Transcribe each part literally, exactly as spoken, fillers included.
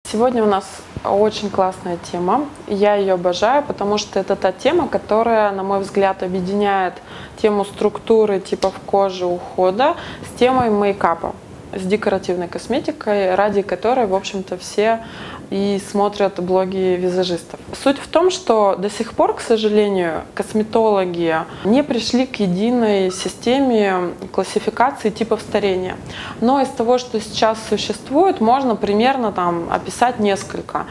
Сегодня у нас очень классная тема. Я ее обожаю, потому что это та тема, которая, на мой взгляд, объединяет тему структуры типов кожи, ухода с темой мейкапа, с декоративной косметикой, ради которой, в общем-то, все и смотрят блоги визажистов. Суть в том, что до сих пор, к сожалению, косметологи не пришли к единой системе классификации типов старения. Но из того, что сейчас существует, можно примерно там описать несколько.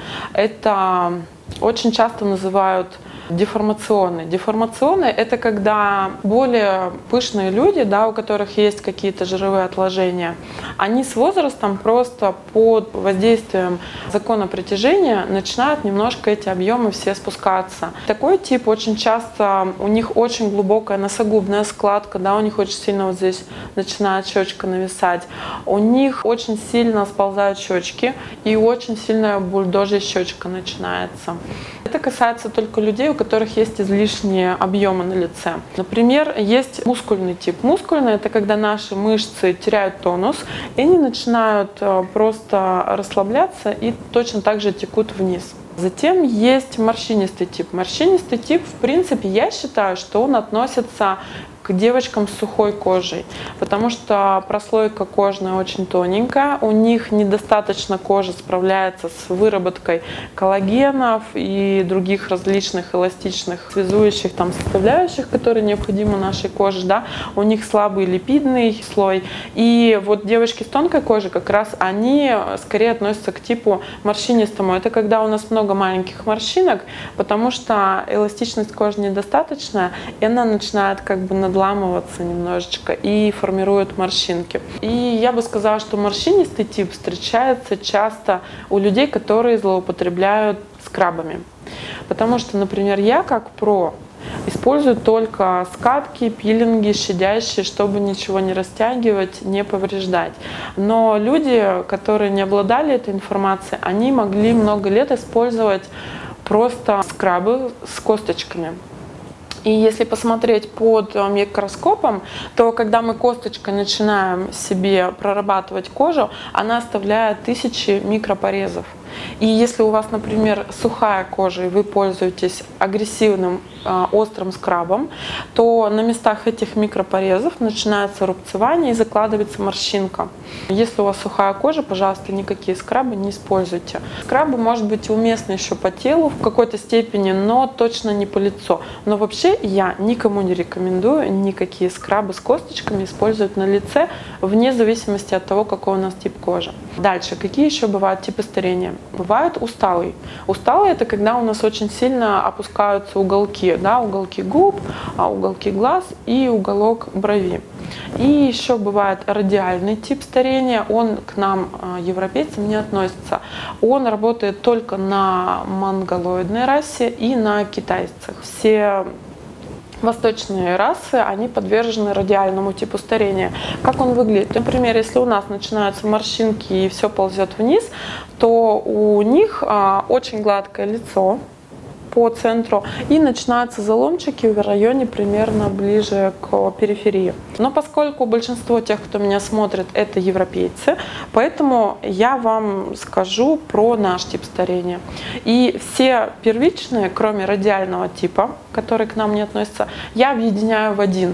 Это очень часто называют деформационные. Деформационные — это когда более пышные люди, да, у которых есть какие-то жировые отложения, они с возрастом просто под воздействием закона притяжения начинают немножко эти объемы все спускаться. Такой тип очень часто, у них очень глубокая носогубная складка, да, у них очень сильно вот здесь начинает щечка нависать, у них очень сильно сползают щечки и очень сильная бульдожья щечка начинается. Это касается только людей, у которых есть излишние объемы на лице. Например, есть мускульный тип. Мускульный — это когда наши мышцы теряют тонус, и они начинают просто расслабляться и точно так же текут вниз. Затем есть морщинистый тип. Морщинистый тип, в принципе, я считаю, что он относится к девочкам с сухой кожей, потому что прослойка кожная очень тоненькая, у них недостаточно кожи справляется с выработкой коллагенов и других различных эластичных связующих там составляющих, которые необходимы нашей коже, да, у них слабый липидный слой, и вот девочки с тонкой кожей как раз они скорее относятся к типу морщинистому. Это когда у нас много маленьких морщинок, потому что эластичность кожи недостаточная, и она начинает как бы надламываться немножечко и формирует морщинки. И я бы сказала, что морщинистый тип встречается часто у людей, которые злоупотребляют скрабами. Потому что, например, я как про использую только скатки, пилинги, щадящие, чтобы ничего не растягивать, не повреждать. Но люди, которые не обладали этой информацией, они могли много лет использовать просто скрабы с косточками. И если посмотреть под микроскопом, то когда мы косточкой начинаем себе прорабатывать кожу, она оставляет тысячи микропорезов. И если у вас, например, сухая кожа, и вы пользуетесь агрессивным э, острым скрабом, то на местах этих микропорезов начинается рубцевание и закладывается морщинка. Если у вас сухая кожа, пожалуйста, никакие скрабы не используйте. Скрабы, может быть, уместны еще по телу в какой-то степени, но точно не по лицу. Но вообще я никому не рекомендую никакие скрабы с косточками использовать на лице, вне зависимости от того, какой у нас тип кожи. Дальше, какие еще бывают типы старения? Бывает усталый. Усталый — это когда у нас очень сильно опускаются уголки, да, уголки губ, уголки глаз и уголок брови. И еще бывает радиальный тип старения. Он к нам, европейцам, не относится. Он работает только на монголоидной расе и на китайцах. Все восточные расы, они подвержены радиальному типу старения. Как он выглядит? Например, если у нас начинаются морщинки и все ползет вниз, то у них а, очень гладкое лицо по центру и начинаются заломчики в районе примерно ближе к периферии. Но поскольку большинство тех, кто меня смотрит, это европейцы, поэтому я вам скажу про наш тип старения. И все первичные, кроме радиального типа, который к нам не относится, я объединяю в один.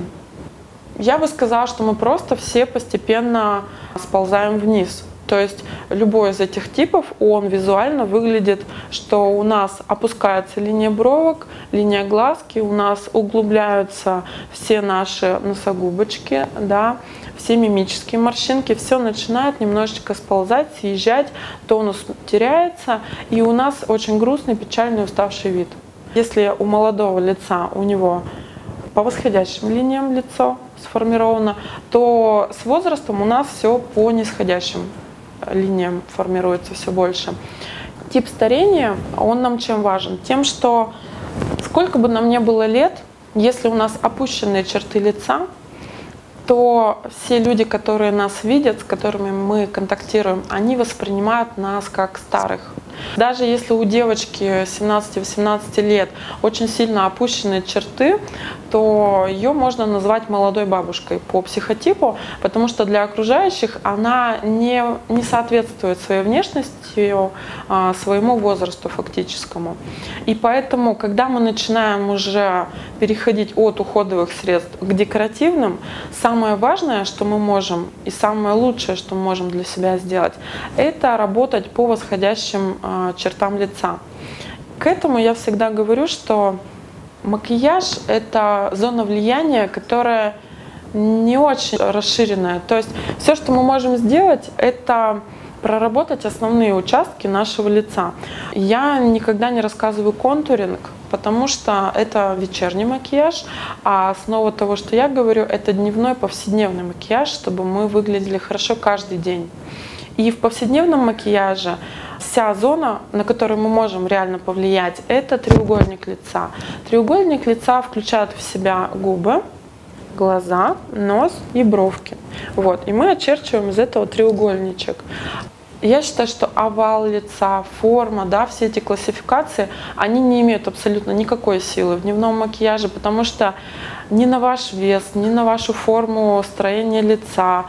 Я бы сказала, что мы просто все постепенно сползаем вниз. То есть любой из этих типов, он визуально выглядит, что у нас опускается линия бровок, линия глазки, у нас углубляются все наши носогубочки, да, все мимические морщинки, все начинает немножечко сползать, съезжать, тонус теряется, и у нас очень грустный, печальный, уставший вид. Если у молодого лица у него по восходящим линиям лицо сформировано, то с возрастом у нас все по нисходящим линиям формируется все больше. Тип старения, он нам чем важен? Тем, что сколько бы нам ни было лет, если у нас опущенные черты лица, то все люди, которые нас видят, с которыми мы контактируем, они воспринимают нас как старых. Даже если у девочки семнадцати-восемнадцати лет очень сильно опущенные черты, то ее можно назвать молодой бабушкой по психотипу, потому что для окружающих она не, не соответствует своей внешности, своему возрасту фактическому. И поэтому, когда мы начинаем уже переходить от уходовых средств к декоративным, самое важное, что мы можем, и самое лучшее, что мы можем для себя сделать, это работать по восходящим чертам лица. К этому я всегда говорю, что макияж – это зона влияния, которая не очень расширенная. То есть все, что мы можем сделать, это проработать основные участки нашего лица. Я никогда не рассказываю контуринг, потому что это вечерний макияж, а основа того, что я говорю, это дневной повседневный макияж, чтобы мы выглядели хорошо каждый день. И в повседневном макияже вся зона, на которую мы можем реально повлиять, это треугольник лица. Треугольник лица включает в себя губы, глаза, нос и бровки. Вот. И мы очерчиваем из этого треугольничек. Я считаю, что овал лица, форма, да, все эти классификации, они не имеют абсолютно никакой силы в дневном макияже, потому что ни на ваш вес, ни на вашу форму строения лица,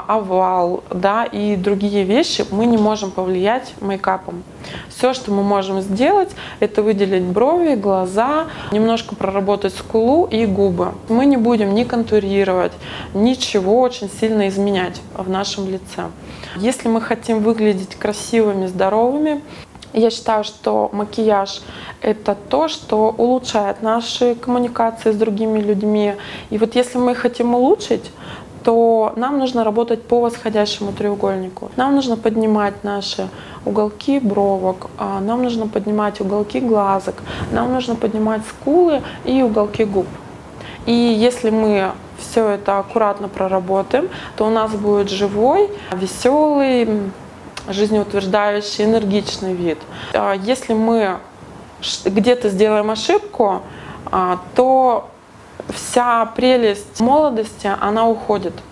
овал, да, и другие вещи мы не можем повлиять мейкапом. Все, что мы можем сделать, это выделить брови, глаза, немножко проработать скулу и губы. Мы не будем ни контурировать, ничего очень сильно изменять в нашем лице. Если мы хотим выглядеть красивыми, здоровыми, я считаю, что макияж – это то, что улучшает наши коммуникации с другими людьми. И вот если мы хотим улучшить, то нам нужно работать по восходящему треугольнику. Нам нужно поднимать наши уголки бровок, нам нужно поднимать уголки глазок, нам нужно поднимать скулы и уголки губ. И если мы все это аккуратно проработаем, то у нас будет живой, веселый, жизнеутверждающий, энергичный вид. Если мы где-то сделаем ошибку, то вся прелесть молодости, она уходит.